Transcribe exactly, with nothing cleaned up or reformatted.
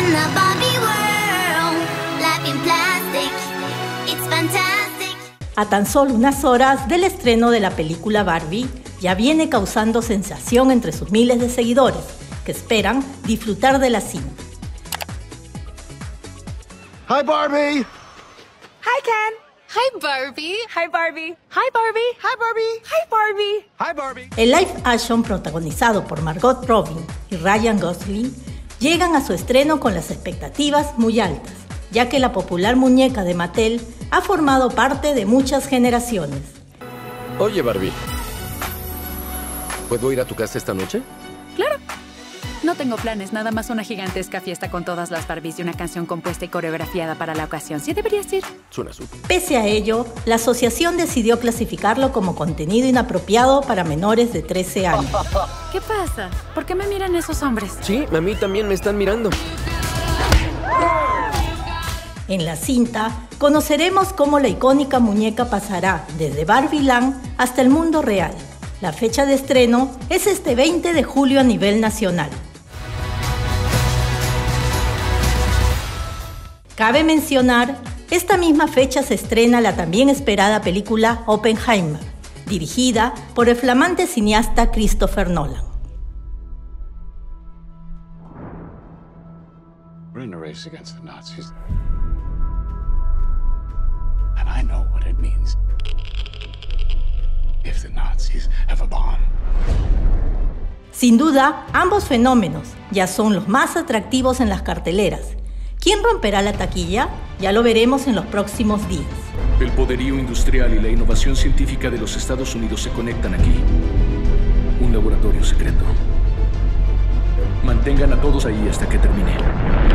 in the Barbie world. Life in plastic, it's fantastic. A tan solo unas horas del estreno de la película Barbie, ya viene causando sensación entre sus miles de seguidores, que esperan disfrutar de la cinta. Hi, Barbie! Hi, Ken! Hi, Barbie! Hi, Barbie! Hi, Barbie! Hi, Barbie! Hi, Barbie! Hi, Barbie! El live action protagonizado por Margot Robbie y Ryan Gosling llegan a su estreno con las expectativas muy altas, ya que la popular muñeca de Mattel ha formado parte de muchas generaciones. Oye, Barbie, ¿puedo ir a tu casa esta noche? ¡Claro! No tengo planes, nada más una gigantesca fiesta con todas las Barbies y una canción compuesta y coreografiada para la ocasión. ¿Sí deberías ir? Suena súper. Pese a ello, la asociación decidió clasificarlo como contenido inapropiado para menores de trece años. ¿Qué pasa? ¿Por qué me miran esos hombres? Sí, a mí también me están mirando. En la cinta, conoceremos cómo la icónica muñeca pasará desde Barbie Land hasta el mundo real. La fecha de estreno es este veinte de julio a nivel nacional. Cabe mencionar, esta misma fecha se estrena la también esperada película Oppenheimer, dirigida por el flamante cineasta Christopher Nolan. We're in a race against the Nazis. And I know what it means if the Nazis have a bomb. Sin duda, ambos fenómenos ya son los más atractivos en las carteleras. ¿Quién romperá la taquilla? Ya lo veremos en los próximos días. El poderío industrial y la innovación científica de los Estados Unidos se conectan aquí. Un laboratorio secreto. Mantengan a todos ahí hasta que termine.